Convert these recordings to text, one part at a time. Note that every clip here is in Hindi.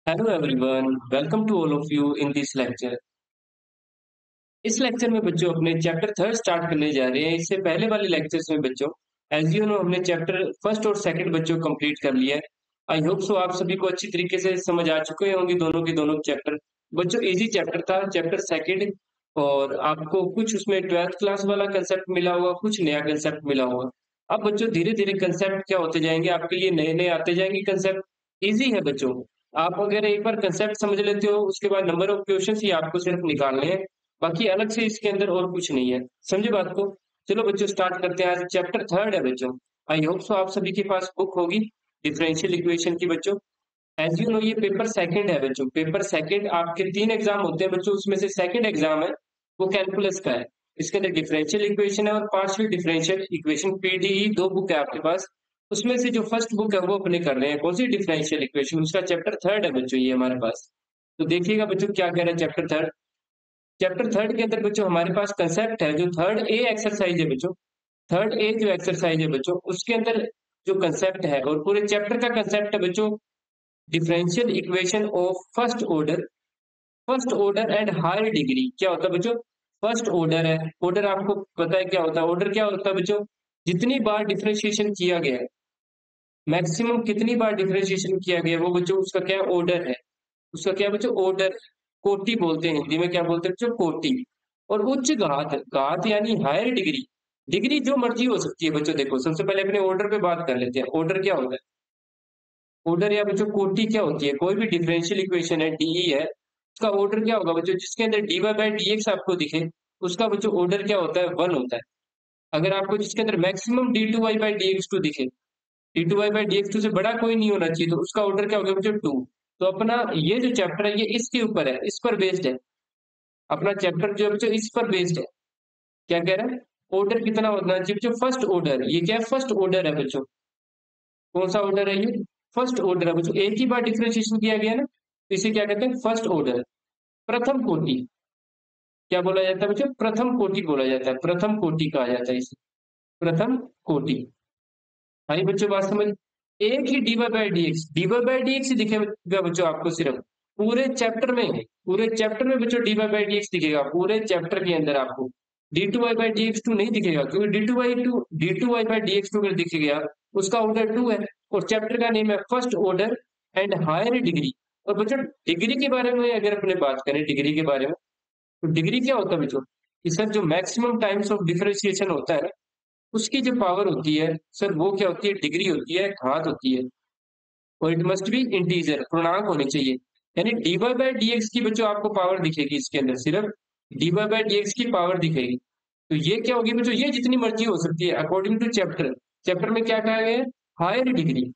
Hello everyone, welcome to all of you in this lecture. इस लेक्चर में बच्चों अपने चैप्टर थर्ड स्टार्ट करने जा रहे हैं। इससे पहले वाले लेक्चर्स में बच्चों एज यू नो हमने चैप्टर फर्स्ट और सेकंड बच्चों कंप्लीट कर लिया है। आई होप सो आप सभी को अच्छी तरीके से समझ आ चुके होंगे दोनों के दोनों चैप्टर। बच्चों इजी चैप्टर था चैप्टर सेकंड, और आपको कुछ उसमें ट्वेल्थ क्लास वाला कंसेप्ट मिला हुआ, कुछ नया कंसेप्ट मिला हुआ। अब बच्चों धीरे धीरे कंसेप्ट क्या होते जाएंगे, आपके लिए नए नए आते जाएंगे कंसेप्ट। इजी है बच्चों, आप अगर एक बार कंसेप्ट समझ लेते हो उसके बाद नंबर ऑफ क्वेश्चन ही आपको सिर्फ निकालने हैं, बाकी अलग से इसके अंदर और कुछ नहीं है। समझे बात को? चलो बच्चों स्टार्ट करते हैं। आज चैप्टर थर्ड है बच्चों। आई होप सो आप सभी के पास बुक होगी डिफरेंशियल इक्वेशन की बच्चों। एज यू नो ये पेपर सेकंड है बच्चों। पेपर सेकंड आपके तीन एग्जाम होते हैं बच्चों, उसमें से सेकंड एग्जाम है वो कैलकुलस का है। इसके अंदर डिफरेंशियल इक्वेशन है और पार्शियल डिफरेंशियल इक्वेशन पीडीई दो बुक है आपके पास। उसमें से जो फर्स्ट बुक है वो अपने कर रहे हैं कौन सी, डिफरेंशियल इक्वेशन, उसका चैप्टर थर्ड है बच्चों ये हमारे पास। तो देखिएगा बच्चों क्या कह रहे हैं चैप्टर थर्ड। चैप्टर थर्ड के अंदर बच्चों हमारे पास कंसेप्ट है जो थर्ड ए एक्सरसाइज है बच्चों। थर्ड ए जो एक्सरसाइज है बच्चों उसके अंदर जो कंसेप्ट है और पूरे चैप्टर का कंसेप्ट है बच्चों, differential equation of first order and higher degree. क्या होता है बच्चों? फर्स्ट ऑर्डर है, ऑर्डर आपको पता है क्या होता है? ऑर्डर क्या होता है बच्चों? जितनी बार डिफरेंशिएशन किया गया है, मैक्सिमम कितनी बार डिफरेंशिएशन किया गया है, वो बच्चों उसका क्या ऑर्डर है। उसका क्या बच्चों? ऑर्डर। कोटि बोलते हैं हिंदी में, क्या बोलते हैं बच्चों? कोटि। और उच्च घात, घात यानी हायर डिग्री। डिग्री जो मर्जी हो सकती है बच्चों। देखो सबसे पहले अपने ऑर्डर पे बात कर लेते हैं। ऑर्डर क्या होता है? ऑर्डर या बच्चों कोटि क्या होती है? कोई भी डिफरेंशियल इक्वेशन है डीई है, उसका ऑर्डर क्या होगा बच्चों? जिसके अंदर d y by d x आपको दिखे उसका बच्चों ऑर्डर क्या होता है? वन होता है। अगर आपको जिसके अंदर maximum d two y by d x two दिखे, d two y by d x two से बड़ा कोई नहीं होना चाहिए, तो उसका ऑर्डर क्या होगा बच्चों? टू। तो अपना ये जो चैप्टर है ये इसके ऊपर है, इस पर बेस्ड है। अपना चैप्टर जो है बच्चों इस पर बेस्ड है। क्या कह रहा है? ऑर्डर कितना होना चाहिए बच्चों? First order. ये क्या है? फर्स्ट ऑर्डर है बच्चों। कौन सा ऑर्डर है ये? फर्स्ट ऑर्डर है बच्चों। एक ही बार डिफरेंशिएशन किया गया ना, तो इसे क्या कहते हैं? First order. प्रथम कोटि। क्या बोला जाता है बच्चों? प्रथम कोटि बोला जाता है, प्रथम कोटि कहा जाता है इसे, प्रथम कोटि। आई बच्चों बात समझ? एक ही d y by d x, d y by d x दिखेगा बच्चों आपको सिर्फ पूरे चैप्टर में। पूरे चैप्टर में बच्चों d y by d x दिखेगा, पूरे चैप्टर के अंदर आपको d two y by d x two नहीं दिखेगा, क्योंकि d two y by d x two अगर दिख गया उसका ऑर्डर टू है। और चैप्टर का नेम है first order and higher degree. और बच्चों डिग्री के बारे में अगर अपने बात करें, डिग्री के बारे में, तो डिग्री क्या होता है बच्चों? कि सर जो मैक्सिमम टाइम्स ऑफ डिफरेंशिएशन होता है ना, उसकी जो पावर होती है सर वो क्या होती है? डिग्री होती है, घात होती है। और इट मस्ट बी इंटीजर, पूर्णांक होनी चाहिए। यानी d y by d x की बच्चों आपको पावर दिखेगी इसके अंदर, सिर्फ d y by d x की पावर दिखेगी। तो ये क्या होगी बच्चों? ये जितनी मर्जी हो सकती है अकॉर्डिंग टू चैप्टर। चैप्टर में क्या कहा गया है? Higher degree.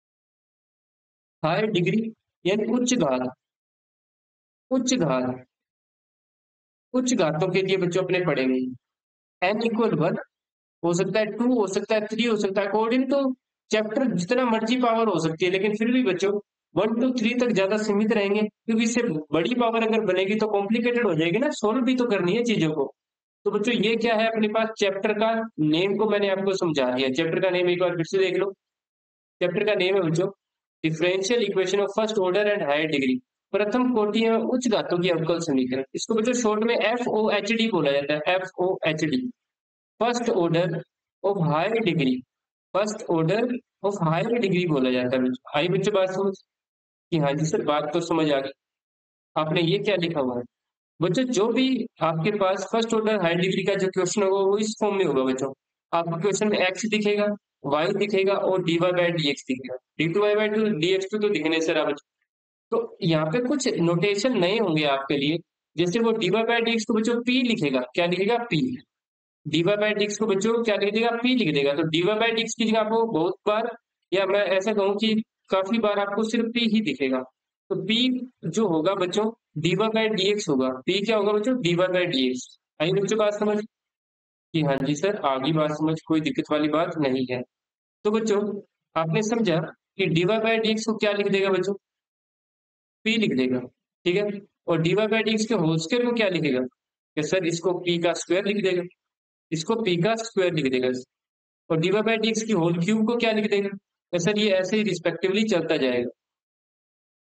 हायर डिग्री यानी उच्च घात। उच्च घात, उच्च घातों के लिए बच्चों अपने पढ़ेंगे। एन इक्वल वन हो सकता है, टू हो सकता है, थ्री हो सकता है, अकॉर्डिंग टू चैप्टर जितना मर्जी पावर हो सकती है, लेकिन फिर भी बच्चों वन टू थ्री तक ज्यादा सीमित रहेंगे, क्योंकि इससे बड़ी पावर अगर बनेगी तो कॉम्प्लिकेटेड हो जाएगी ना, सोल्व भी तो करनी है चीजों को। तो बच्चों ये क्या है अपने पास? चैप्टर का नेम को मैंने आपको समझा दिया। चैप्टर का नेम एक बार फिर से देख लो। चैप्टर का नेम है बच्चों differential equation of first order and higher degree. प्रथम कोटि में उच्च घातों की अवकल समीकरण, इसको बच्चों शॉर्ट में एफ ओ एच डी बोला जाता है, F O H D. First order of higher degree, first order of higher degree बोला जाता है बच्चों। आई बच्चों बात समझ? कि हाँ जी सर बात तो समझ आ गई। आपने ये क्या लिखा हुआ है बच्चों? जो भी आपके पास फर्स्ट ऑर्डर हायर डिग्री का जो क्वेश्चन होगा वो इस फॉर्म में होगा बच्चों। आपको क्वेश्चन में एक्स दिखेगा, वाई दिखेगा और d y by d x दिखेगा। D two y by two d x two तो दिखने सर आप। तो यहाँ पे कुछ नोटेशन नए होंगे आपके लिए। जैसे वो d y by d x को बच्चों पी लिखेगा, क्या लिखेगा? P. D y by d x को बच्चों क्या लिख देगा? पी लिख देगा। तो d y by d x की जगह आपको बहुत बार, या मैं ऐसा कहूँ कि काफी बार आपको सिर्फ पी ही दिखेगा। तो पी जो होगा बच्चों d y by d x होगा। पी क्या होगा बच्चों? D y by d x. आई बच्चों बात समझ? कि हाँ जी सर आगे बात समझ, कोई दिक्कत वाली बात नहीं है। तो बच्चों आपने समझा कि d y by d x को क्या लिख देगा बच्चों? पी लिख देगा। ठीक है। और d y by d x के होल स्क्वायर को क्या लिखेगा? कि सर इसको पी का स्क्वायर लिख देगा, इसको पी का स्क्वायर लिख देगा। और d y by d x की होल क्यूब को क्या लिख देगा? तो सर ये ऐसे ही रिस्पेक्टिवली चलता जाएगा।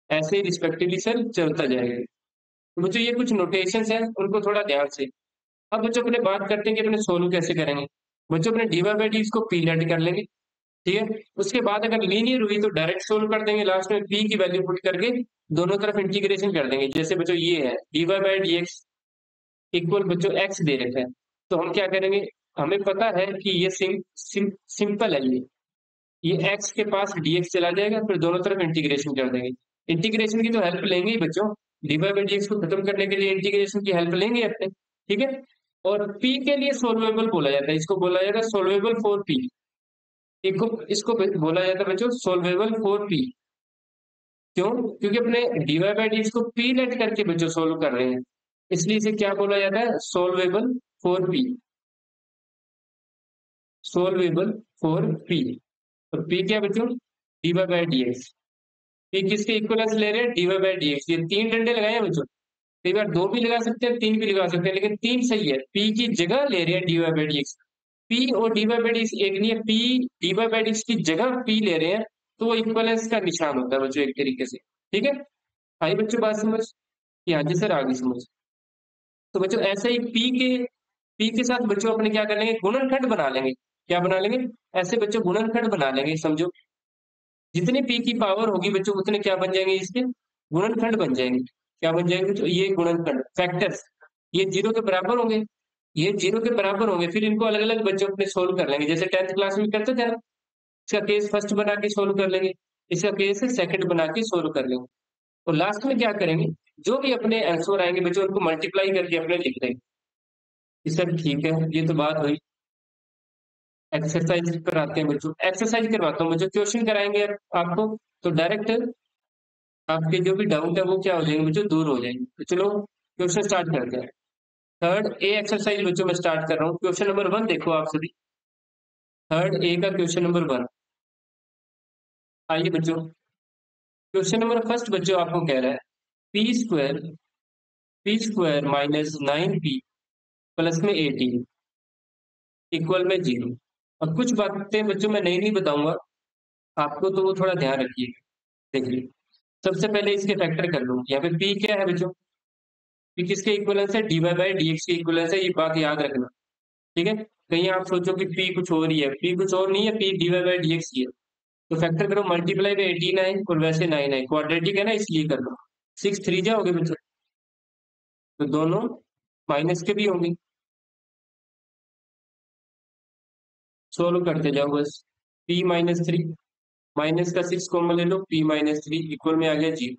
ऐसे ही रिस्पेक्टिवली सर चलता जाएगा। तो बच्चों ये कुछ नोटेशंस हैं, उनको थोड़ा ध्यान से। अब बच्चों अपने बात करते हैं कि अपने सोल्व कैसे करेंगे। बच्चों अपने डी वाई बाई डी इसको पी लेट कर लेंगे, ठीक है। उसके बाद अगर लीनियर हुई तो डायरेक्ट सोल्व कर देंगे, लास्ट में पी की वैल्यू पुट करके दोनों तरफ इंटीग्रेशन कर देंगे। जैसे बच्चों ये है d y by d x equal बच्चों एक्स दे रखा है, तो हम क्या करेंगे, हमें पता है कि ये सिंपल है, ये एक्स के पास dx चला जाएगा, फिर दोनों तरफ इंटीग्रेशन कर देंगे। इंटीग्रेशन की तो हेल्प लेंगे ही बच्चों, डी वाई बाई dx को खत्म करने के लिए इंटीग्रेशन की हेल्प लेंगे अपने, ठीक है। और p के लिए सोल्वेबल बोला जाता है, इसको बोला जाता है सोल्वेबल फॉर p। इसको बोला जाता है बच्चों सोल्वेबल फॉर p। क्यों? क्योंकि अपने डी वाई बाई डी को पी लेट करके बच्चों सोल्व कर रहे हैं, इसलिए इसे क्या बोला जाता है, solvable for p। Solvable for p। और p क्या है बच्चों, d y by d x. P किसके इक्वलेंस ले रहे हैं, d y by d x. ये तीन डंडे लगाए हैं बच्चों, कई बार दो भी लगा सकते हैं, तीन भी लगा सकते हैं, लेकिन तीन सही है। पी की जगह ले रहे हैं d y by d x. P और d y by d x एक नहीं है, p d y by d x की जगह पी ले रहे हैं, तो वो इक्वलेंस का निशान होता है बच्चों एक तरीके से, ठीक है। आई बच्चों बात समझ, हाँ जी सर आगे समझ। तो बच्चों ऐसे ही पी के साथ बच्चों अपने क्या कर लेंगे, गुणनखंड बना लेंगे। क्या बना लेंगे, ऐसे बच्चों गुणनखंड बना लेंगे, समझो। जितनी पी की पावर होगी बच्चों उतने क्या बन जाएंगे, इसके गुणनखंड बन जाएंगे। क्या बन जाएंगे, तो ये गुणनखंड फैक्टर्स, ये जीरो के बराबर होंगे, ये जीरो के बराबर होंगे। फिर इनको अलग अलग बच्चों अपने सोल्व कर लेंगे, जैसे 10th क्लास में करते थे ना। इसका केस फर्स्ट बना के सोल्व कर लेंगे, इसका केस सेकंड बना के सोल्व कर लेंगे। और लास्ट में क्या करेंगे, जो भी अपने आंसर आएंगे बच्चों उनको मल्टीप्लाई करके अपने लिख देंगे कि सर ठीक है, ये तो बात हुई। एक्सरसाइज कराते हैं बच्चों, एक्सरसाइज करवाता हूँ बच्चों, क्वेश्चन कराएंगे आपको, तो डायरेक्ट आपके जो भी डाउट है वो क्या हो जाएंगे बच्चों, दूर हो जाएंगे। तो चलो क्वेश्चन स्टार्ट करते हैं। थर्ड ए एक्सरसाइज बच्चों मैं स्टार्ट कर रहा हूँ। क्वेश्चन नंबर 1 देखो आप सभी, थर्ड ए का क्वेश्चन नंबर 1। आइए बच्चों, क्वेश्चन नंबर फर्स्ट बच्चों आपको कह रहा है p square minus 9p plus में 18 इक्वल में 0। और कुछ बातें बच्चों मैं नहीं बताऊंगा आपको, तो वो थोड़ा ध्यान रखिएगा। देखिए सबसे पहले इसके फैक्टर कर लूँ। यहाँ पे पी क्या है बच्चों, पी किसके इक्वलेंस है, d y by d x के इक्वलेंस है, ये बात याद रखना, ठीक है। कहीं आप सोचो कि पी कुछ और ही है, पी कुछ और नहीं है, p d y by d x ही है। तो फैक्टर करो, मल्टीप्लाई में 18 आए और वैसे 9 आए, क्वाड्रेटिक है ना इसलिए कर लो। 6 3 जा हो गए बच्चों, तो दोनों माइनस के भी होंगे, सोल्व करते जाओ बस। पी माइनस 3, माइनस का 6 कॉमन ले लो, पी माइनस 3 इक्वल में आ गया 0।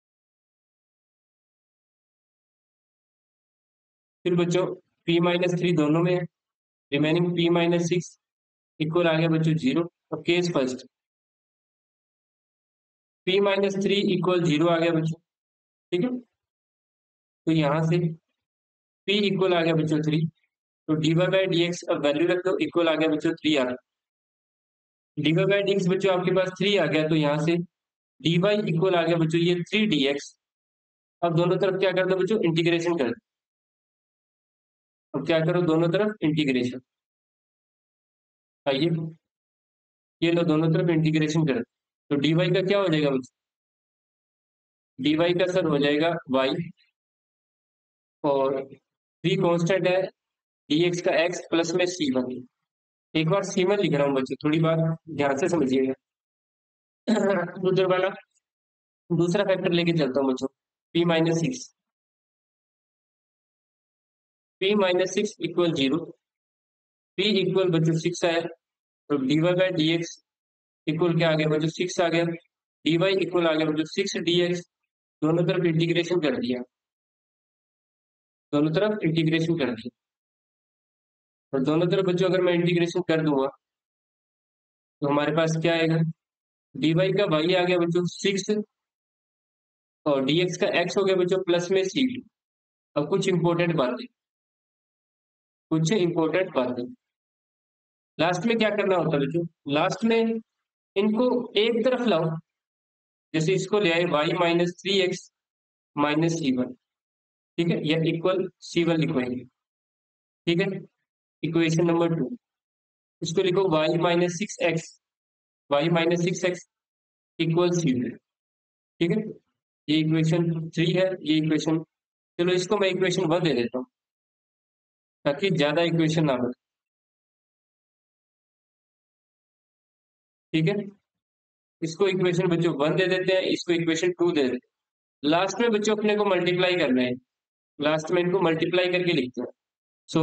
फिर बच्चों पी माइनस 3 दोनों में है, रिमेनिंग पी माइनस 6 इक्वल आ गया बच्चों 0। और case first p minus 3 equal 0 आ गया बच्चों, ठीक है। तो यहाँ से p इक्वल आ गया बच्चों 3, तो d y by d x अब वैल्यू रख दो, इक्वल आ गया बच्चों 3 आ गया। D y by d x बच्चों आपके पास 3 आ गया, तो यहाँ से डी वाई इक्वल आ गया बच्चों ये 3 डी एक्स। अब दोनों तरफ क्या कर दो बच्चों, इंटीग्रेशन कर दो। अब क्या करो, दोनों तरफ इंटीग्रेशन। आइए ये लो, दोनों तरफ इंटीग्रेशन कर दो, तो डी वाई का क्या हो जाएगा बच्चों, डी वाई का सर हो जाएगा वाई, और 3 कॉन्स्टेंट है, डी एक्स का एक्स प्लस में सी वन। एक बार सीमा लिख रहा हूँ बच्चों, थोड़ी बात ध्यान से समझिएगा। उधर वाला दूसरा फैक्टर लेके चलता हूँ बच्चों, p-6, p-6 equal 0। p equal बच्चों 6 आया, तो d y by d x equal क्या आ गया बच्चों, 6 आ गया। डी वाई इक्वल आ गया बच्चों 6 डी एक्स, दोनों तरफ इंटीग्रेशन कर दिया, दोनों तरफ इंटीग्रेशन कर दिया। और दोनों तरफ बच्चों अगर मैं इंटीग्रेशन कर दूंगा तो हमारे पास क्या आएगा, डी वाई का वाई आ गया बच्चों 6, और डी एक्स का एक्स हो गया बच्चों प्लस में सी। अब कुछ इंपॉर्टेंट बातें लास्ट में क्या करना होता है बच्चों, लास्ट में इनको एक तरफ लाओ। जैसे इसको ले आए y minus 3 x minus c one, ठीक है, या इक्वल सी वन लिखवाएंगे, ठीक है। इक्वेशन नंबर 2, इसको लिखो y minus six x equal c one, ठीक है। ये इक्वेशन 3 है, ये इक्वेशन, चलो इसको मैं इक्वेशन 1 दे देता हूँ ताकि ज्यादा इक्वेशन ना बने। ठीक है, इसको इक्वेशन बच्चों 1 दे देते हैं, इसको इक्वेशन 2 दे देते हैं। लास्ट में बच्चों अपने को मल्टीप्लाई करना है, लास्ट में इनको मल्टीप्लाई करके लिखते हैं। सो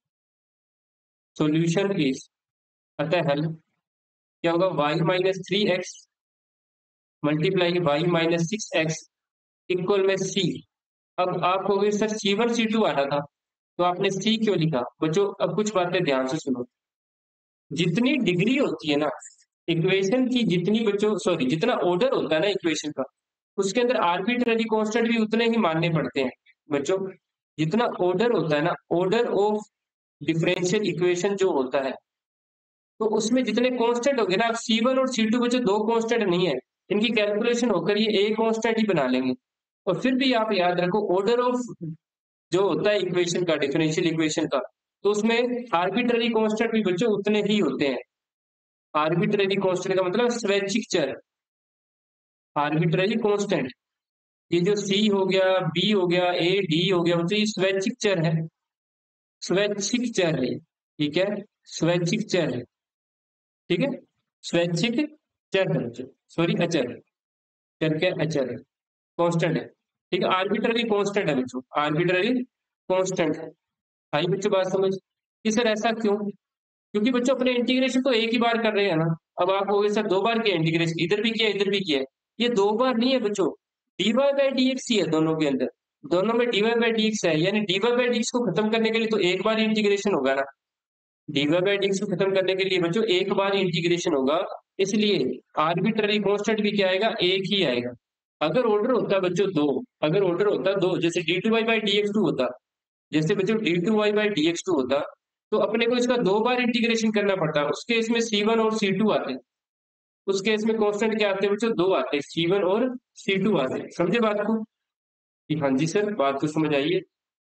सॉल्यूशन इज, अतः हल क्या होगा, y-3x मल्टीप्लाई y-6x इक्वल में c। अब आप कहोगे सर C1 C2 आ रहा था तो आपने C क्यों लिखा? बच्चों अब कुछ बातें ध्यान से सुनो। जितनी डिग्री होती है ना इक्वेशन की, जितनी बच्चों सॉरी जितना ऑर्डर होता है ना इक्वेशन का, उसके अंदर आर्बिट्ररी कांस्टेंट भी उतने ही मानने पड़ते हैं बच्चों। जितना ऑर्डर होता है ना, ऑर्डर ऑफ डिफरेंशियल इक्वेशन जो होता है, तो उसमें जितने कांस्टेंट होंगे ना, अब C1 और C2 बच्चों दो कांस्टेंट नहीं है, इनकी कैलकुलेशन होकर ये एक कांस्टेंट ही बना लेंगे। और फिर भी आप याद रखो ऑर्डर ऑफ जो होता है इक्वेशन का, डिफरेंशियल इक्वेशन का, तो उसमें आर्बिट्ररी कांस्टेंट भी बच्चों उतने ही होते हैं। आर्बिट्ररी कांस्टेंट का मतलब स्वैच्छिक चर, आर्बिट्ररी कांस्टेंट। ये जो सी हो गया, बी हो गया, ए डी हो गया, तो ये स्वैच्छिक चर है, स्वैच्छिक चर है। ठीक है, स्वैच्छिक चर है। ठीक है, स्वैच्छिक चर है बच्चों, सॉरी अचर है। चर क्या है? अचर है, कांस्टेंट है। ठीक है, आर्बिट्ररी कांस्टेंट है बच्चों, आर्बिट्ररी कांस्टेंट है। आई बच्चों बात समझ कि सर ऐसा क्यों? क्योंकि बच्चों अपने इंटीग्रेशन तो एक ही बार कर रहे हैं ना। अब आप कहोगे सर दो बार किया इंटीग्रेशन, इधर भी किया इधर भी किया है। ये दो बार नहीं है बच्चों, डीवाई बाई डी एक्स ही है दोनों के अंदर, दोनों में डीवाई बाई डी एक्स है, यानी डीवाई बाई डी एक्स को खत्म करने के लिए तो एक बार इंटीग्रेशन होगा ना। डीवाई बाई डी एक्स को खत्म करने के लिए बच्चों एक बार इंटीग्रेशन होगा, इसलिए आर्बिट्ररी कांस्टेंट भी क्या आएगा, एक ही आएगा। अगर ऑर्डर होता बच्चों दो, अगर ऑर्डर होता दो, जैसे d two y by d x two होता, जैसे बच्चों d two y by d x two होता, तो अपने को इसका दो बार इंटीग्रेशन करना पड़ता। उसके इसमें C1 और C2 आते हैं, उस केस में कांस्टेंट क्या आते हैं बच्चों, दो आते हैं, C1 और C2 आते हैं। समझे बात को कि हाँ जी सर बात को समझ आइए।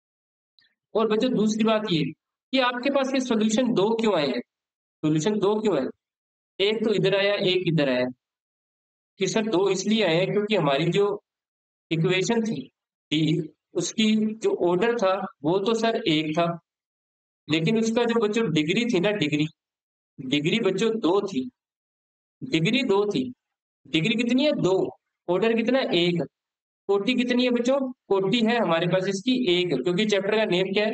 और बच्चों दूसरी बात ये कि आपके पास ये सॉल्यूशन दो क्यों आए हैं, सॉल्यूशन दो क्यों आए, एक तो इधर आया एक इधर आया। कि सर दो इसलिए आए हैं क्योंकि हमारी जो इक्वेशन थी डी, उसकी जो ऑर्डर था वो तो सर एक था, लेकिन उसका जो बच्चों डिग्री थी ना, डिग्री, डिग्री बच्चों दो थी, डिग्री दो थी। डिग्री कितनी है, दो। ऑर्डर कितना है, एक। कोटि कितनी है बच्चों, कोटि है हमारे पास इसकी एक, क्योंकि चैप्टर का नेम क्या है,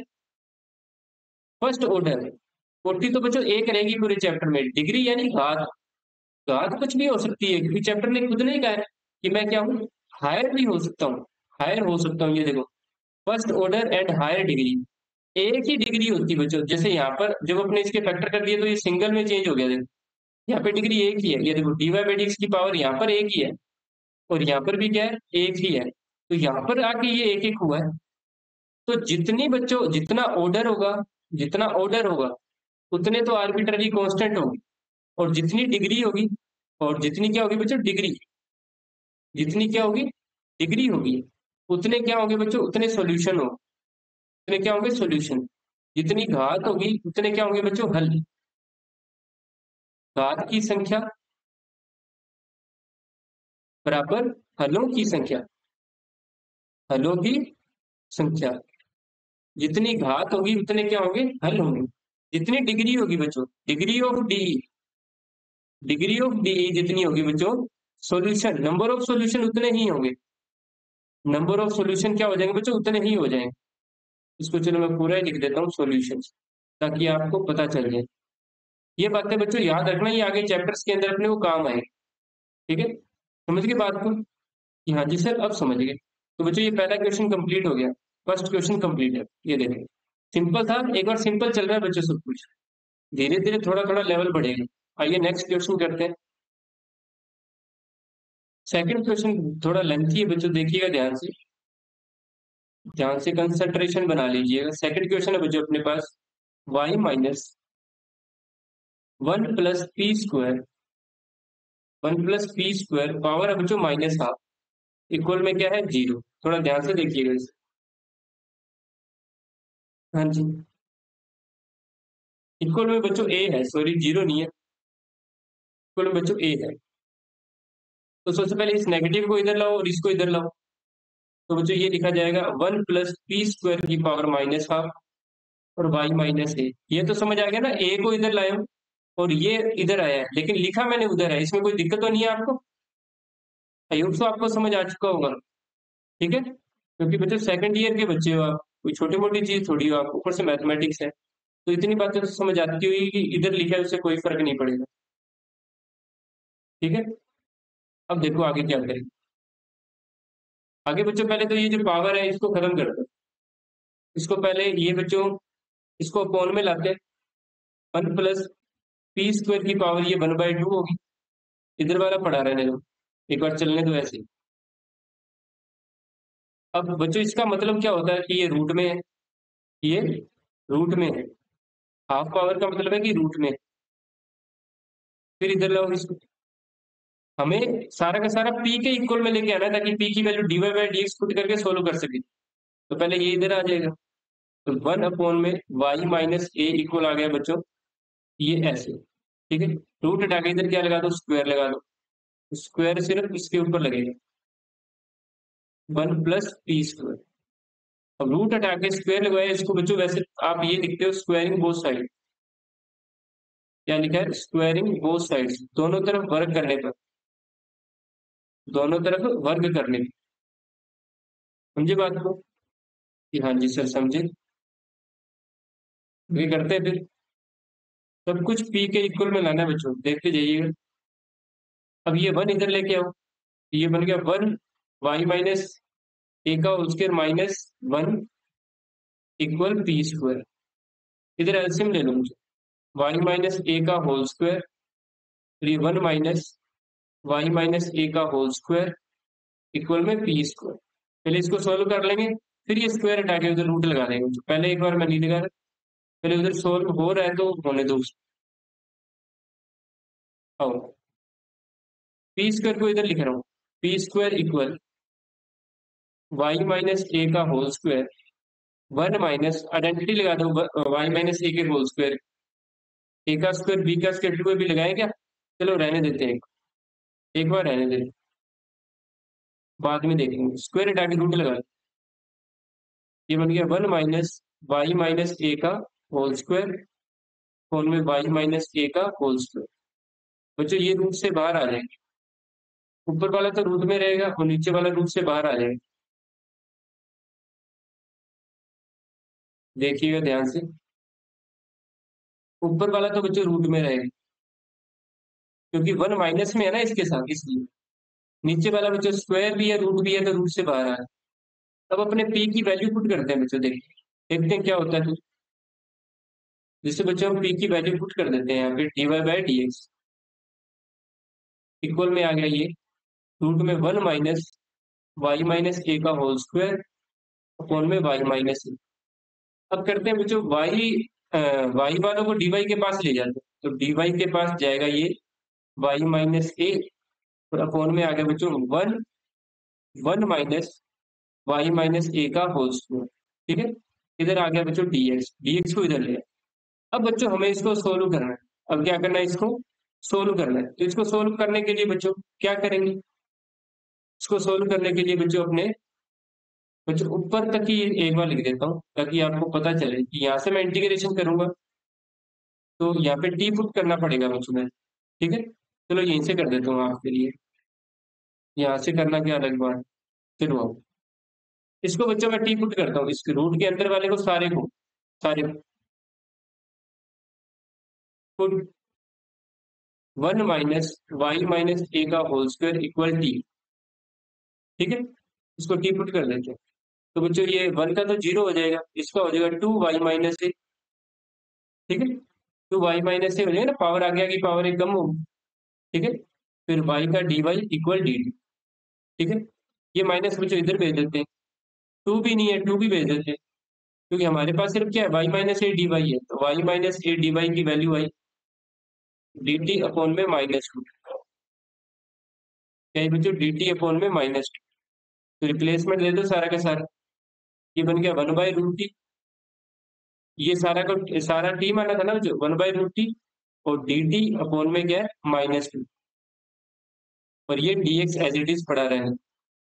फर्स्ट ऑर्डर। कोटि तो बच्चों एक रहेगी पूरे चैप्टर में। डिग्री यानी घात, घात कुछ भी हो सकती है, क्योंकि चैप्टर ने खुद नहीं कहा है कि मैं क्या हूँ, हायर भी हो सकता हूँ, हायर हो सकता हूँ। ये देखो, first order and higher degree, एक ही डिग्री होती है बच्चों। जैसे यहाँ पर जब अपने इसके फैक्टर कर दिए तो ये सिंगल में चेंज हो गया, देखो यहाँ पे डिग्री एक ही है, ये देखो d y by d x की पावर यहाँ पर एक ही है, और यहाँ पर भी क्या है, एक ही है, तो यहाँ पर आके ये एक एक हुआ है। तो जितनी बच्चों जितना ऑर्डर होगा, जितना ऑर्डर होगा उतने तो आर्बिट्ररी कांस्टेंट होगी, और जितनी डिग्री होगी, और जितनी क्या होगी बच्चों, डिग्री, जितनी क्या होगी, डिग्री होगी, उतने क्या होंगे बच्चों, उतने सॉल्यूशन हो, उतने क्या होंगे, सॉल्यूशन। जितनी घात होगी उतने क्या होंगे बच्चों, हल। घात की संख्या बराबर हलों की संख्या, हलों की संख्या। जितनी घात होगी उतने क्या होंगे, हल होंगे। जितनी डिग्री होगी बच्चों, degree of d, degree of d जितनी होगी बच्चों, सॉल्यूशन, नंबर ऑफ सॉल्यूशन उतने ही होंगे, नंबर ऑफ सॉल्यूशन क्या हो जाएंगे बच्चों, उतने ही हो जाएंगे। इसको चलो मैं पूरा ही लिख देता हूँ सॉल्यूशन, ताकि आपको पता चल जाए। ये बातें बच्चों याद रखना, ये आगे चैप्टर्स के अंदर अपने को काम आए। ठीक है, समझ गए बात को कि हाँ जी सर अब समझ गए। तो बच्चों ये पहला क्वेश्चन कंप्लीट हो गया, फर्स्ट क्वेश्चन कंप्लीट है। ये देखें सिंपल था, एक बार सिंपल चल रहा है बच्चों सब कुछ, धीरे धीरे थोड़ा थोड़ा लेवल बढ़ेगा। आइए नेक्स्ट क्वेश्चन करते हैं। सेकंड क्वेश्चन थोड़ा लेंथी है बच्चों, देखिएगा ध्यान से, ध्यान से कंसंट्रेशन बना लीजिएगा। सेकंड क्वेश्चन है बच्चों अपने पास, y-1 + p² 1 + p² पावर है बच्चों -12 इक्वल में क्या है, 0। थोड़ा ध्यान से देखिएगा इसे। हाँ जी, इक्वल में बच्चों ए है, सॉरी जीरो नहीं है, इक्वल में बच्चों ए है। तो सबसे पहले इस नेगेटिव को इधर लाओ और इसको इधर लाओ। तो बच्चों ये लिखा जाएगा 1 + p² की पावर -12 और y माइनस ए। ये तो समझ आ गया ना, ए को इधर लाए हो और ये इधर आया है, लेकिन लिखा मैंने उधर है, इसमें कोई दिक्कत तो नहीं है आपको? आई होप सो आपको समझ आ चुका होगा। ठीक है, क्योंकि बच्चों सेकंड ईयर के बच्चे हो आप, कोई छोटी मोटी चीज थोड़ी हो, आप ऊपर से मैथमेटिक्स है, तो इतनी बातें तो समझ आती हुई कि इधर लिखा है उससे कोई फर्क नहीं पड़ेगा। ठीक है, अब देखो आगे क्या करें। आगे बच्चों पहले तो ये जो पावर है इसको खत्म कर दो। इसको पहले ये बच्चों, इसको अपॉन में लाते हैं। 1 + p² की पावर ये 1/2 होगी। इधर वाला पढ़ा रहने दो, एक बार चलने दो ऐसे ही। अब बच्चों इसका मतलब क्या होता है कि ये रूट में है, ये रूट में है। हाफ पावर का मतलब है कि रूट में। फिर इधर लाओ इसको, हमें सारा का सारा पी के इक्वल में लेके आना है ताकि पी की वैल्यू dy/dx पुट करके सोल्व कर सके। तो पहले ये इधर आ जाएगा, तो 1/y - a इक्वल आ गया बच्चों ये ऐसे। ठीक है, रूट हटा के इधर क्या लगा दो, स्क्वायर लगा दो। स्क्वायर सिर्फ इसके ऊपर लगेगा, 1 + p²। अब रूट हटा के स्क्वायर लगवाया इसको बच्चों, वैसे आप ये लिखते हो स्क्वायरिंग बोथ साइड। क्या लिखा है, स्क्वायरिंग बोथ साइड्स, दोनों तरफ वर्ग करने पर, दोनों तरफ वर्ग करने पर। समझे बात को कि हाँ जी सर समझे। ये करते हैं फिर, सब कुछ पी के इक्वल में लाना है बच्चों, देखते जाइएगा। अब ये 1 इधर लेके आओ, ये बन गया 1 y - a का होल स्क्वायर -1 इक्वल p²। इधर एलसीएम ले लो मुझे, y - a का होल स्क्वायर, ये 1 - y - a का होल स्क्वायर इक्वल में p²। पहले इसको सोल्व कर लेंगे, फिर ये स्क्वायर हटा के उधर रूट लगा देंगे। पहले एक बार मैं नहीं लगा रहा, पहले उधर सोल्व हो रहा है तो होने दो उसको। आओ, p² को इधर लिख रहा हूँ, p² इक्वल y - a का होल स्क्वायर 1 माइनस आइडेंटिटी लगा दो, y - a के होल स्क्वायर। a का स्क्वायर b का स्क्वायर टू भी लगाए क्या? चलो रहने देते हैं, एक बार रहने देते, बाद में देखेंगे। स्क्वायर हटा के रूट लगा, ये बन गया 1 माइनस y - a का होल स्क्वायर फोन में y - a का होल स्क्वायर। बच्चों ये रूट से बाहर आ जाएंगे, ऊपर वाला तो रूट में रहेगा और नीचे वाला रूट से बाहर आ जाएगा। देखिएगा ध्यान से, ऊपर वाला तो बच्चों रूट में रहेगा क्योंकि 1 माइनस में है ना इसके साथ, इसलिए। नीचे वाला बच्चों स्क्वायर भी है रूट भी है, तो रूट से बाहर आ रहा है। अब अपने p की वैल्यू पुट करते हैं बच्चों, देखिए देखते हैं क्या होता है। जिससे बच्चों हम p की वैल्यू पुट कर देते हैं यहाँ पे, dy/dx इक्वल में आ गया ये रूट में 1 माइनस y - a का होल स्क्वायर अपॉन में y - a। अब करते हैं बच्चों y वालों को dy के पास ले जाते हैं, तो dy के पास जाएगा ये y - a और अपॉन में आ गया बच्चों 1 माइनस y - a का होल स्क्वायर। ठीक है, इधर आ गया बच्चों dx को इधर ले। अब बच्चों हमें इसको सोल्व करना है। अब क्या करना है, इसको सोल्व करना है। तो इसको सोल्व करने के लिए बच्चों क्या करेंगे, इसको सोल्व करने के लिए बच्चों अपने, बच्चों ऊपर तक ही एक बार लिख देता हूँ ताकि आपको पता चले कि यहाँ से मैं इंटीग्रेशन करूंगा तो यहाँ पे टी पुट करना पड़ेगा बच्चों में। ठीक है, चलो यहीं से कर देता हूँ आपके लिए, यहाँ से करना क्या अलग बात। चलो आओ, इसको बच्चों मैं टी पुट करता हूँ, इस रूट के अंदर वाले को सारे पुट 1 माइनस y - a का होल स्क्वायर इक्वल टी। ठीक है, इसको टी पुट कर देते हैं। तो बच्चों ये 1 का तो 0 हो जाएगा, इसका हो जाएगा 2y - a। ठीक है, 2y - a हो जाएगा ना, पावर आगे आगे पावर एक कम होगी। ठीक है, फिर y का dy इक्वल dt। ठीक है, ये माइनस बच्चों इधर भेज देते हैं, 2 भी नहीं है 2 भी भेज देते हैं, क्योंकि हमारे पास सिर्फ क्या है y - a dy है, तो y - a dy की वैल्यू आई dt अपॉन में -2। क्या है बच्चों, dt अपॉन में -2। तो रिप्लेसमेंट दे दो सारा का सारा, ये बन गया 1/√t। ये सारा टी माना था ना जो 1/√t, और dt अपॉन में क्या है -2। और ये dx एज इट इज पड़ा रहेगा।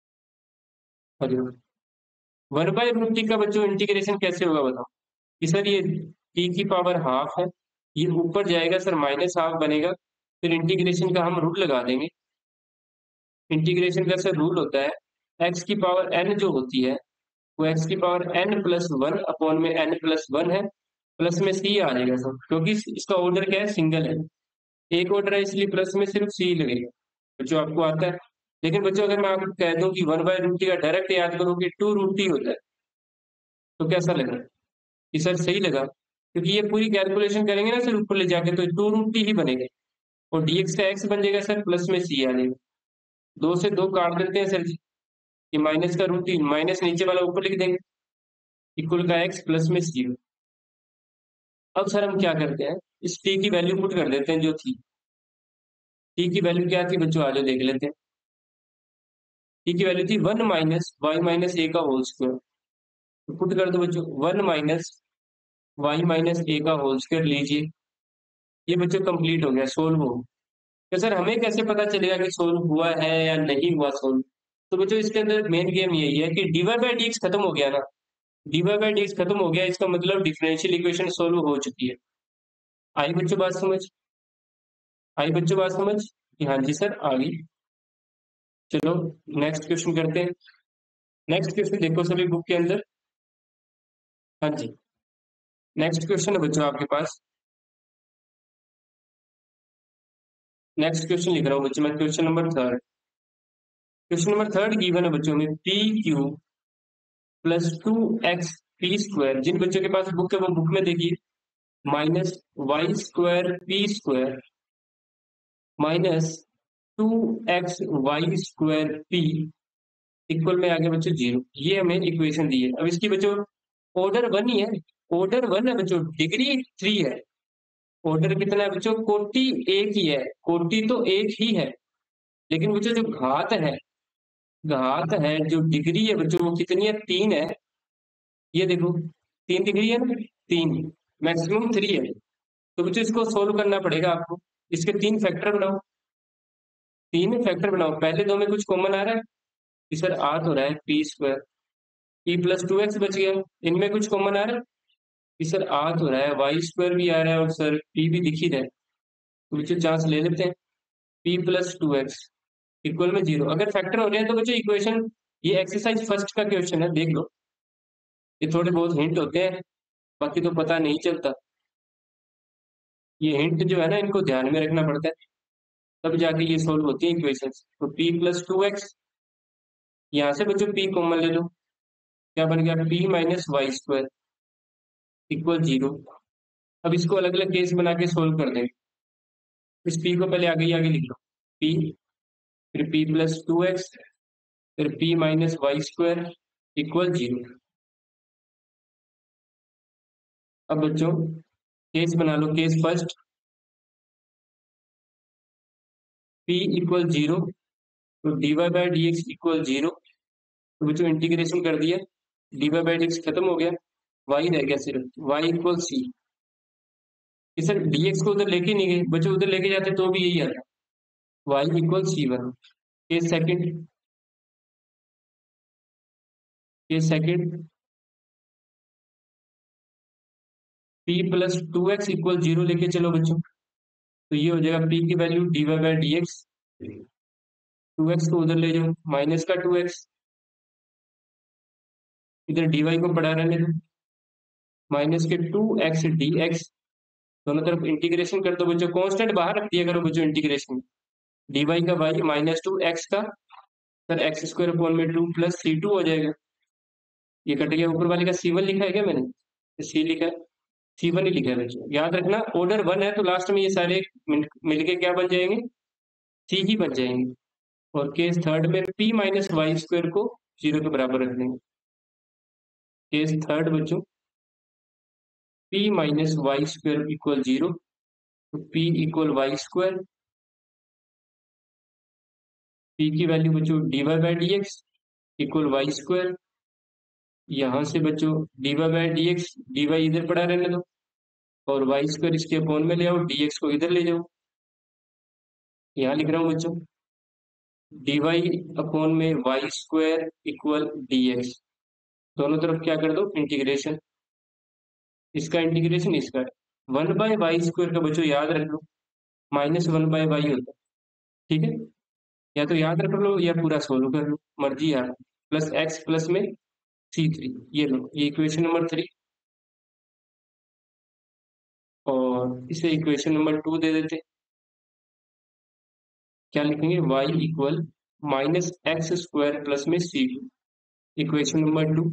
वन बाय रूट टी का बच्चों इंटीग्रेशन कैसे होगा बताओ? कि सर ये टी की पावर हाफ है, ये ऊपर जाएगा सर माइनस हाफ बनेगा, फिर इंटीग्रेशन का हम रूल लगा देंगे। इंटीग्रेशन का सर रूल होता है एक्स की पावर एन जो होती है वो एक्स की power n plus one upon में एन प्लस वन है, प्लस में सी आ जाएगा सर, क्योंकि इसका ऑर्डर क्या है, सिंगल है, एक ऑर्डर है, इसलिए प्लस में सिर्फ सी लगेगा। बच्चों आपको आता है। लेकिन बच्चों अगर मैं आपको कह दूं कि वन बाय रूट टी का डायरेक्ट याद करो कि टू रूट टी होता है, तो कैसा लगा कि सर सही लगा? क्योंकि ये पूरी कैलकुलेशन करेंगे ना सर ऊपर ले जाके तो टू रूट टी ही बनेगा, और डीएक्स का एक्स बन जाएगा सर, प्लस में सी आ जाएगा। दो से दो काट देते हैं सर जी, ये माइनस का रूट टी माइनस नीचे वाला ऊपर लिख देंगे, इक्वल का एक्स प्लस में सी। अब सर हम क्या करते हैं, इस टी की वैल्यू पुट कर देते हैं जो थी। टी की वैल्यू क्या थी बच्चों, आज देख लेते हैं। टी की वैल्यू थी one minus y minus a का होल स्क्वायर। तो पुट कर दो बच्चों, one minus y minus a का होल स्क्वायर लीजिए। ये बच्चों कंप्लीट हो गया, सोल्व हो। तो सर हमें कैसे पता चलेगा कि सोल्व हुआ है या नहीं हुआ सोल्व? तो बच्चों इसके अंदर मेन गेम यही है कि डीवाई बाई डी खत्म हो गया ना, डीवाई बाई डी खत्म हो गया, इसका मतलब डिफरेंशियल इक्वेशन सोल्व हो चुकी है। आई बच्चों बात समझ? आई बच्चों बात समझ कि हाँ जी सर आ गई। चलो नेक्स्ट क्वेश्चन करते हैं। नेक्स्ट क्वेश्चन देखो सभी बुक के अंदर। हाँ जी, नेक्स्ट क्वेश्चन है बच्चों आपके पास। नेक्स्ट क्वेश्चन लिख रहा हूँ बच्चों मैं, question number third. Question number third given है बच्चों में, p q plus two x p square. जिन बच्चों के पास बुक है वो बुक में देखिए, minus y square p square minus two x y square p equal में आ गया बच्चों जीरो। ये हमें इक्वेशन दी है। अब इसकी बच्चों ऑर्डर वन ही है, ऑर्डर वन है बच्चों, डिग्री थ्री है। ऑर्डर कितना है बच्चों, कोटि एक ही है, कोटि तो एक ही है, लेकिन बच्चों जो घात है जो डिग्री है बच्चों वो कितनी है, तीन है। ये देखो तीन डिग्री है ना, तीन, मैक्सिमम थ्री है। तो बच्चों इसको सोल्व करना पड़ेगा आपको। इसके तीन फैक्टर बनाओ, तीन फैक्टर बनाओ। पहले दो में कुछ कॉमन आ रहा है कि सर आ तो रहा है p square, p plus two x बच गया। इनमें कुछ कॉमन आ रहा है कि सर आ तो रहा है वाई स्क्वायर भी आ रहा है और सर पी भी दिख ही रहा है। तो बच्चों चांस ले लेते हैं, p plus two x equal में जीरो। अगर फैक्टर हो रहे हैं तो बच्चों इक्वेशन, ये एक्सरसाइज फर्स्ट का क्वेश्चन है, देख लो। ये थोड़े बहुत हिंट होते हैं, बाकी तो पता नहीं चलता। ये हिंट जो है ना इनको ध्यान में रखना पड़ता है, तब जाके ये सोल्व होती है इक्वेशन। तो पी प्लस टू एक्स, यहाँ से बच्चों पी कॉमन ले लो, क्या बन गया, p minus y square equal zero. अब इसको अलग अलग केस बना के सोल्व कर देंगे। इस पी को पहले आगे ही आगे लिख लो, पी, फिर पी प्लस टू एक्स, फिर p minus y square equal zero. अब बच्चों केस बना लो, case first, p equal zero, तो d y by d x equal zero. तो बच्चों इंटीग्रेशन कर दिया, d y by d x खत्म हो गया, वाई रह गया सिर्फ, y equal c. Sir dx को उधर लेके नहीं गए बच्चों, उधर लेके जाते तो भी यही आता, y equal c one. Case second, case second, p plus two x equal zero लेके चलो बच्चों। तो ये हो जाएगा p की वैल्यू d y by d x, two x को उधर ले जाओ, माइनस का टू एक्स, इधर डी वाई को बढ़ा रहने दो, माइनस के टू एक्स डी एक्स, दोनों तरफ इंटीग्रेशन कर दो बच्चों, कांस्टेंट बाहर रख दिया करो बच्चों इंटीग्रेशन। डी वाई का वाई माइनस टू एक्स का सर एक्स स्क्वायर अपॉन में टू प्लस सी टू हो जाएगा। ये कट गया, ऊपर वाले का सी वन लिखा है क्या मैंने, सी लिखा है, सी वन ही लिखा है बच्चों। याद रखना ऑर्डर वन है तो लास्ट में ये सारे मिलके क्या बन जाएंगे, सी ही बन जाएंगे। और केस थर्ड में पी माइनस वाई स्क्वायर को जीरो के बराबर रख देंगे। केस थर्ड बच्चों, p minus y square equal zero, तो p equal y square, p की वैल्यू बच्चों d y by d x equal y square. यहाँ से बच्चों d y by d x, d y इधर पड़ा रहने दो, और वाई स्क्वायर इसके अपॉन में ले आओ, डी एक्स को इधर ले जाओ। यहाँ लिख रहा हूँ बच्चों, डी वाई अपॉन में y square equal d x, दोनों तरफ क्या कर दो इंटीग्रेशन, इसका इंटीग्रेशन इसका, 1/y² का बच्चों याद रख लो, -1/y होता है, ठीक है। या तो याद रख लो या पूरा सोल्व कर लो, मर्जी यार, प्लस एक्स प्लस में C3, ये लो, ये इक्वेशन नंबर 3, और इसे इक्वेशन नंबर 2 दे देते, क्या लिखेंगे, y इक्वल -x² प्लस में C2, इक्वेशन नंबर 2,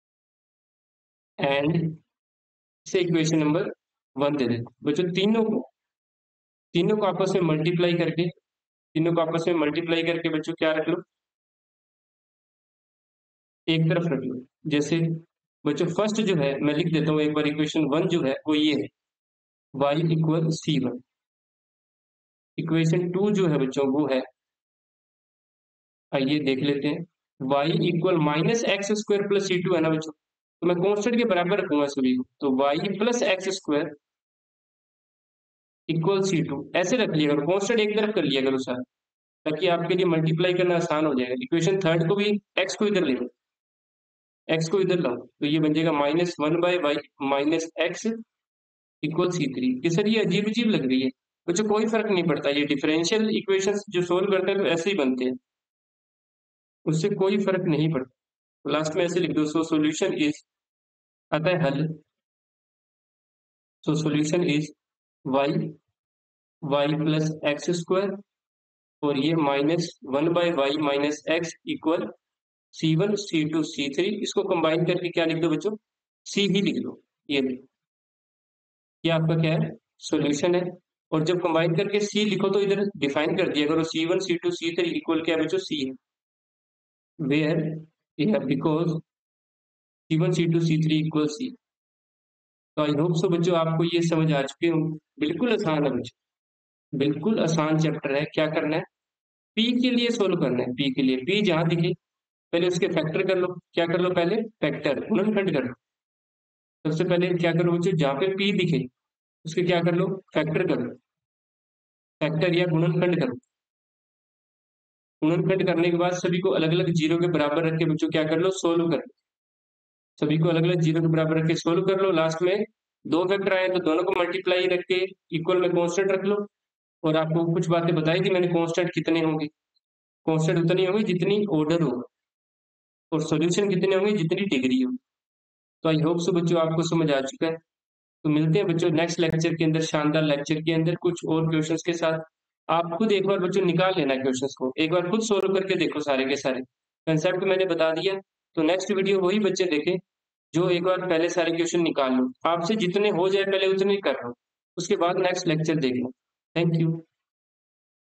एंड इसे इक्वेशन नंबर 1 दे देते बच्चों। तीनों को आपस में मल्टीप्लाई करके, तीनों को आपस में मल्टीप्लाई करके बच्चों क्या रख लो, एक तरफ रख लो। जैसे बच्चों फर्स्ट जो है मैं लिख देता हूँ एक बार, इक्वेशन 1 जो है वो ये है, y इक्वल C1, इक्वेशन 2 जो है बच्चों वो है, आइए देख लेते हैं, y equal -x² plus C2 है ना बच्चों, तो मैं कॉन्स्टेंट के बराबर रखूंगा सभी को, तो y plus x² equal C2 ऐसे रख लिया करो, कॉन्स्टेंट एक तरफ कर लिया करो सर, ताकि आपके लिए मल्टीप्लाई करना आसान हो जाएगा। इक्वेशन थर्ड को भी x को इधर ले लो, x को इधर लाओ, तो ये बन जाएगा -1/y -x इक्वल C3। कि सर ये अजीब अजीब लग रही है, बच्चों कोई फर्क नहीं पड़ता, ये डिफरेंशियल इक्वेशंस जो सोल्व करते हैं तो ऐसे ही बनते हैं, उससे कोई फर्क नहीं पड़ता। लास्ट में ऐसे लिख दो, सो सॉल्यूशन इज, आता है हल, so solution is y plus x² और ये -1/y -x equal C1 C2 C3, इसको कंबाइन करके क्या लिख दो बच्चों, C ही लिख दो, ये आपका क्या है, सॉल्यूशन है। और जब कंबाइन करके C लिखो तो इधर डिफाइन कर दिया करो, C1 C2 C3 इक्वल क्या है बच्चों, C है, where because C1 C2 C3 equal C। तो आई होप सो बच्चों आपको ये समझ आ चुके हो, बिल्कुल आसान है बच्चों, बिल्कुल आसान चैप्टर है। क्या करना है, P के लिए सोल्व करना है, P के लिए, P जहां दिखे पहले उसके फैक्टर कर लो, क्या कर लो पहले, फैक्टर गुणनखंड कर लो। सबसे पहले क्या करो बच्चों, जहाँ पे P दिखे उसके क्या कर लो, फैक्टर कर लो, फैक्टर या गुणनखंड करो। गुणनखंड करने के बाद सभी को अलग अलग जीरो के बराबर रख के बच्चों क्या कर लो, सोल्व कर लो। सभी को अलग अलग जीरो के बराबर रख के सोल्व कर लो। लास्ट में दो फैक्टर आए तो दोनों को मल्टीप्लाई रख के इक्वल में कांस्टेंट रख लो। और आपको कुछ बातें बताई थी मैंने, कांस्टेंट कितने होंगे, कांस्टेंट उतनी होगी जितनी ऑर्डर होगा, और सॉल्यूशन कितने होंगे जितनी डिग्री हो। तो आई होप सो बच्चों आपको समझ आ चुका है। तो मिलते हैं बच्चों नेक्स्ट लेक्चर के अंदर, शानदार लेक्चर के अंदर कुछ और क्वेश्चंस के साथ। आप खुद एक बार बच्चों निकाल लेना क्वेश्चंस को, एक बार खुद सोल्व करके देखो, सारे के सारे कंसेप्ट मैंने बता दिया। तो नेक्स्ट वीडियो वही बच्चे देखें जो एक बार पहले सारे क्वेश्चन निकाल लो, आपसे जितने हो जाए पहले उतने ही कर लो, उसके बाद नेक्स्ट लेक्चर देख लो। Thank you.